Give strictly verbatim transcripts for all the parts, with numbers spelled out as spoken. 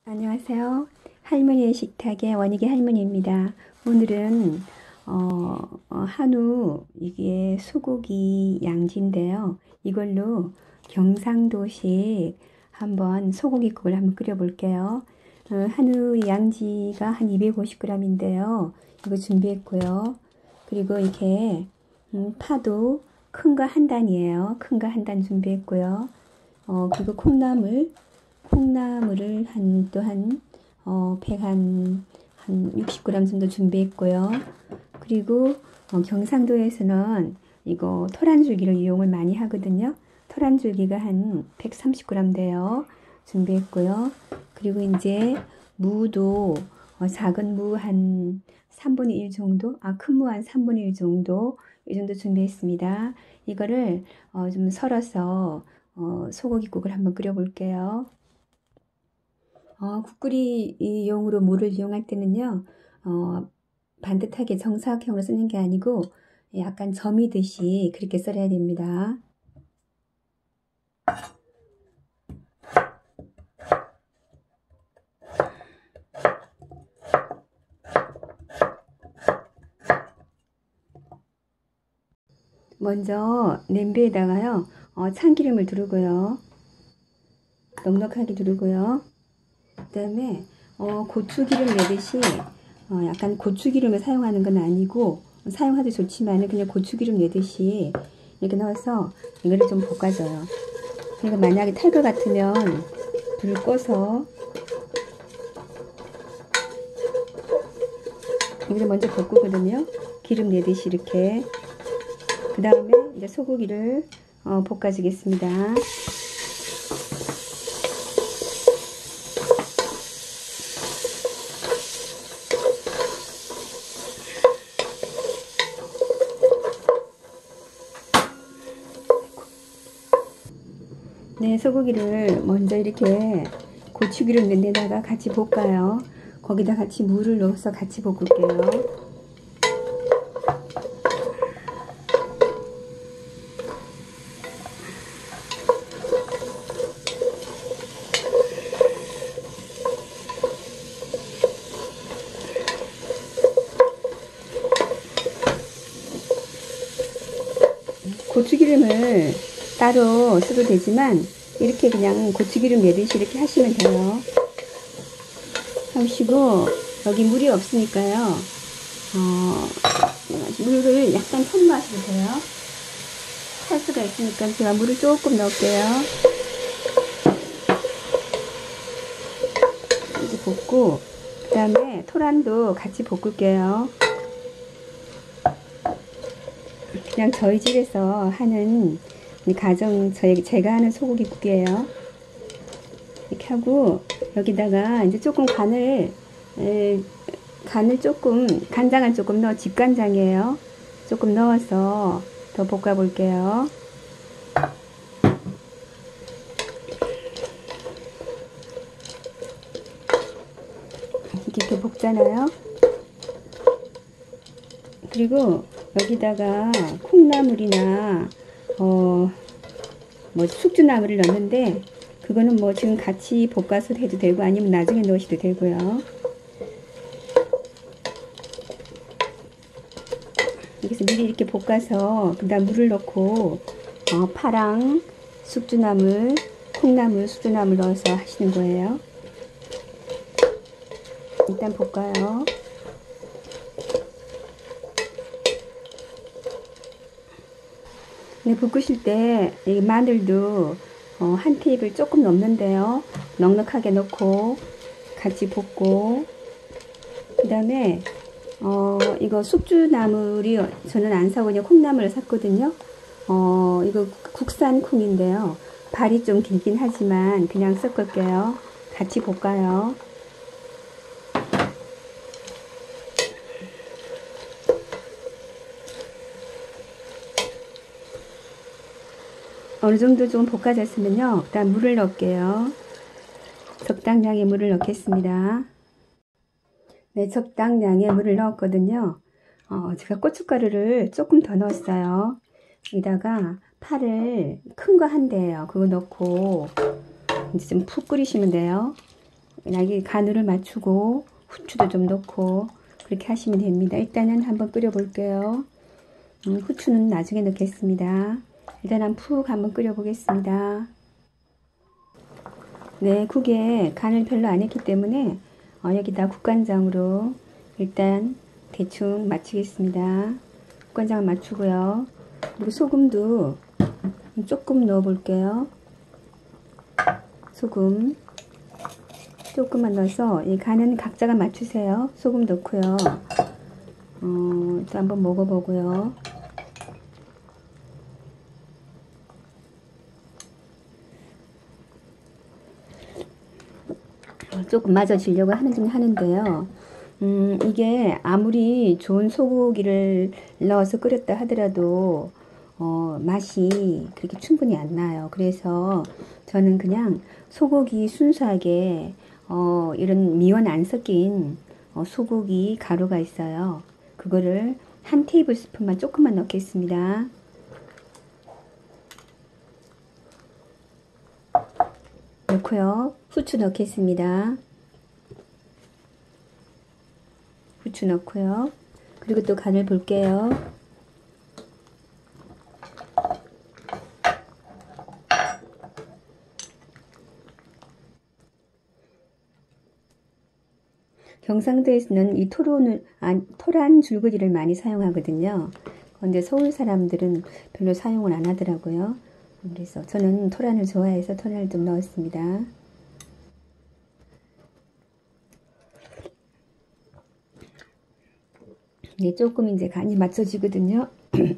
안녕하세요. 할머니의 식탁의 원익의 할머니입니다. 오늘은 어, 어, 한우 이게 소고기 양지인데요. 이걸로 경상도식 한번 소고기국을 한번 끓여 볼게요. 어, 한우 양지가 한 이백오십 그램인데요. 이거 준비했고요. 그리고 이렇게 음, 파도 큰 거 한 단이에요. 큰 거 한 단 준비했고요. 어, 그리고 콩나물 콩나물을 한, 또 한, 어, 백 한, 한 육십 그램 정도 준비했고요. 그리고, 어, 경상도에서는 이거 토란줄기를 이용을 많이 하거든요. 토란줄기가 한 백삼십 그램 돼요. 준비했고요. 그리고 이제 무도, 어, 작은 무 한 삼분의 일 정도, 아, 큰 무 한 삼분의 일 정도, 이 정도 준비했습니다. 이거를, 어, 좀 썰어서, 어, 소고기국을 한번 끓여볼게요. 어, 국끓이용으로 물을 이용할 때는요, 어, 반듯하게 정사각형으로 쓰는 게 아니고 약간 점이듯이 그렇게 썰어야 됩니다. 먼저 냄비에다가요, 어, 참기름을 두르고요, 넉넉하게 두르고요. 그 다음에 어, 고추기름 내듯이 어, 약간 고추기름을 사용하는 건 아니고 사용하도 좋지만 그냥 고추기름 내듯이 이렇게 넣어서 이거를 좀 볶아줘요. 그리고 만약에 탈 것 같으면 불 꺼서 이거를 먼저 볶거든요. 기름 내듯이 이렇게. 그 다음에 이제 소고기를 어, 볶아주겠습니다. 네, 소고기를 먼저 이렇게 고추기름 넣는 데다가 같이 볶아요. 거기다 같이 물을 넣어서 같이 볶을게요. 고추기름을 따로 써도 되지만 이렇게 그냥 고추기름 내듯이 이렇게 하시면 돼요. 하시고 여기 물이 없으니까요. 어, 물을 약간 첨가하셔도 돼요. 탈 수가 있으니까 제가 물을 조금 넣을게요. 이제 볶고 그 다음에 토란도 같이 볶을게요. 그냥 저희 집에서 하는 가정 저희 제가 하는 소고기국이에요. 이렇게 하고 여기다가 이제 조금 간을 에, 간을 조금 간장을 조금 넣어 집간장이에요. 조금 넣어서 더 볶아 볼게요. 이렇게 볶잖아요. 그리고 여기다가 콩나물이나 어, 뭐 숙주나물을 넣는데 그거는 뭐 지금 같이 볶아서 해도 되고 아니면 나중에 넣으셔도 되고요. 여기서 미리 이렇게 볶아서 그 다음 물을 넣고 어, 파랑 숙주나물, 콩나물, 숙주나물 넣어서 하시는 거예요. 일단 볶아요. 네, 볶으실 때 이 마늘도 어, 한 테이블 조금 넘는데요. 넉넉하게 넣고 같이 볶고 그 다음에 어, 이거 숙주나물이 저는 안 사고 그냥 콩나물을 샀거든요. 어, 이거 국산 콩인데요. 발이 좀 길긴 하지만 그냥 섞을게요. 같이 볶아요. 어느 정도 좀 볶아졌으면요. 일단 물을 넣을게요. 적당량의 물을 넣겠습니다. 네, 적당량의 물을 넣었거든요. 어, 제가 고춧가루를 조금 더 넣었어요. 여기다가 파를 큰 거 한 대예요. 그거 넣고 이제 좀 푹 끓이시면 돼요. 여기 간을 맞추고 후추도 좀 넣고 그렇게 하시면 됩니다. 일단은 한번 끓여 볼게요. 음, 후추는 나중에 넣겠습니다. 일단 푹 한번 끓여 보겠습니다. 네, 국에 간을 별로 안 했기 때문에 어, 여기다 국간장으로 일단 대충 맞추겠습니다. 국간장을 맞추고요. 그리고 소금도 조금 넣어 볼게요. 소금 조금만 넣어서 이 간은 각자가 맞추세요. 소금 넣고요. 어, 또 한번 먹어보고요. 조금 맞아지려고 하는 중 하는데요. 음, 이게 아무리 좋은 소고기를 넣어서 끓였다 하더라도 어, 맛이 그렇게 충분히 안 나요. 그래서 저는 그냥 소고기 순수하게 어, 이런 미원 안 섞인 어, 소고기 가루가 있어요. 그거를 한 테이블 스푼만 조금만 넣겠습니다. 넣고요. 후추 넣겠습니다. 후추 넣고요. 그리고 또 간을 볼게요. 경상도에서는 이 토론을, 아, 토란 줄거리를 많이 사용하거든요. 그런데 서울 사람들은 별로 사용을 안 하더라고요. 그래서 저는 토란을 좋아해서 토란을 좀 넣었습니다. 네, 조금 이제 간이 맞춰지거든요.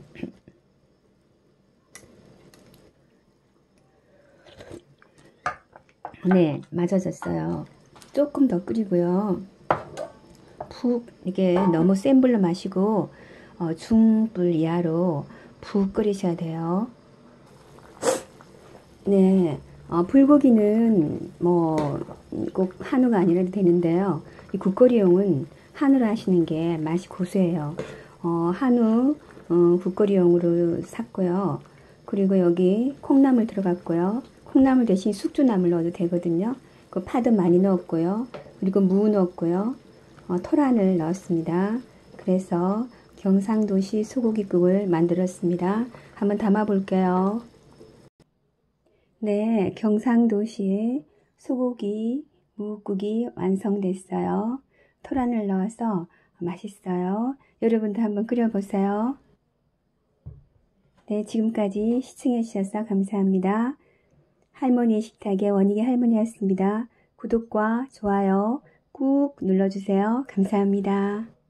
네, 맞아졌어요. 조금 더 끓이고요. 푹 이게 너무 센 불로 마시고 어, 중불 이하로 푹 끓이셔야 돼요. 네, 어, 불고기는 뭐 꼭 한우가 아니라도 되는데요. 이 국거리용은 한우로 하시는 게 맛이 고소해요. 어, 한우 어, 국거리용으로 샀고요. 그리고 여기 콩나물 들어갔고요. 콩나물 대신 숙주나물 넣어도 되거든요. 그 파도 많이 넣었고요. 그리고 무 넣었고요. 어, 토란을 넣었습니다. 그래서 경상도시 소고기국을 만들었습니다. 한번 담아 볼게요. 네, 경상도시의 소고기 무국이 완성됐어요. 토란을 넣어서 맛있어요. 여러분도 한번 끓여보세요. 네, 지금까지 시청해 주셔서 감사합니다. 할머니의 식탁의 원익의 할머니였습니다. 구독과 좋아요 꾹 눌러주세요. 감사합니다.